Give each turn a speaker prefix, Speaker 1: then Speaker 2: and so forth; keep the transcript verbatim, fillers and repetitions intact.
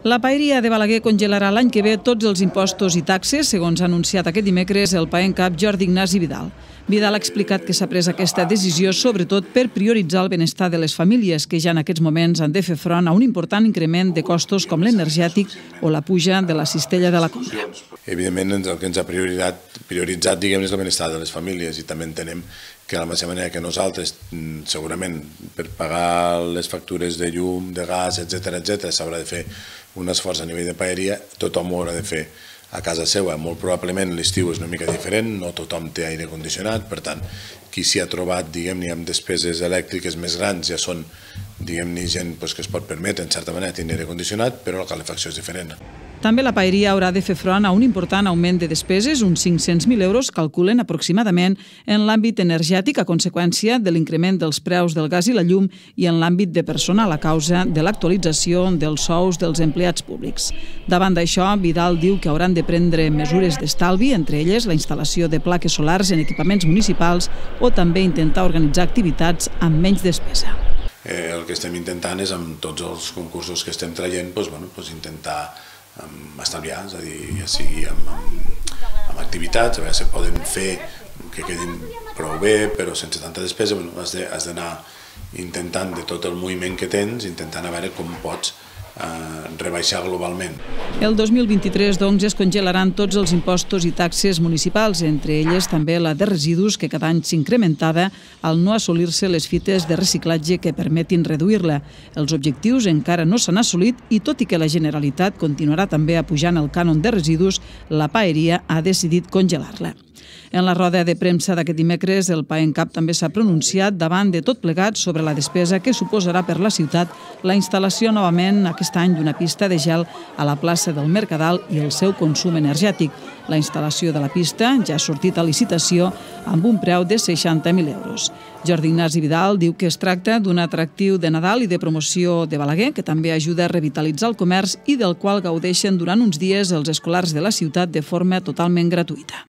Speaker 1: La Paeria de Balaguer congelarà l'any que ve tots els impostos i taxes, segons ha anunciat aquest dimecres el PAENCAP Jordi Ignasi Vidal. Vidal ha explicat que s'ha pres aquesta decisió sobretot per prioritzar el benestar de les famílies que ja en aquests moments han de fer front a un important increment de costos com l'energètic o la puja de la cistella de la compra.
Speaker 2: Evidentment, el que ens ha prioritzat, prioritzat diguem, és el benestar de les famílies i també entenem que de la mateixa manera que nosaltres, segurament, per pagar les factures de llum, de gas, etcètera, etcètera, s'haurà de fer un esforç a nivell de paeria, tothom ho haurà de fer a casa seva. Molt probablement l'estiu és una mica diferent, no tothom té aire condicionat, per tant, qui s'hi ha trobat, diguem-ne, amb despeses elèctriques més grans ja són, diguem-ne, gent que es pot permetre, en certa manera, tenir aire condicionat, però la calefacció és diferent.
Speaker 1: També la paeria haurà de fer front a un important augment de despeses, uns cinc-cents mil euros calculen aproximadament en l'àmbit energètic a conseqüència de l'increment dels preus del gas i la llum i en l'àmbit de personal a causa de l'actualització dels sous dels empleats públics. Davant d'això, Vidal diu que hauran de prendre mesures d'estalvi, entre elles la instal·lació de plaques solars en equipaments municipals o també intentar organitzar activitats amb menys despesa.
Speaker 2: Eh, el que estem intentant és, amb tots els concursos que estem traient, doncs, bueno, doncs intentar um, estalviar, és a dir, ja sigui amb, amb, amb activitats, a veure si poden fer que quedin prou bé, però sense tanta despesa, bueno, has de, has d'anar intentant de tot el moviment que tens, intentant a veure com pots eh, rebaixar globalment.
Speaker 1: El dos mil vint-i-tres, doncs, es congelaran tots els impostos i taxes municipals, entre elles també la de residus, que cada any s'incrementava al no assolir-se les fites de reciclatge que permetin reduir-la. Els objectius encara no s'han assolit i, tot i que la Generalitat continuarà també apujant el cànon de residus, la paeria ha decidit congelar-la. En la roda de premsa d'aquest dimecres, el PAENCAP també s'ha pronunciat davant de tot plegat sobre la despesa que suposarà per la ciutat la instal·lació novament aquest any d'una pista de gel a la plaça del Mercadal i el seu consum energètic. La instal·lació de la pista ja ha sortit a licitació amb un preu de seixanta mil euros. Jordi Ignasi Vidal diu que es tracta d'un atractiu de Nadal i de promoció de Balaguer que també ajuda a revitalitzar el comerç i del qual gaudeixen durant uns dies els escolars de la ciutat de forma totalment gratuïta.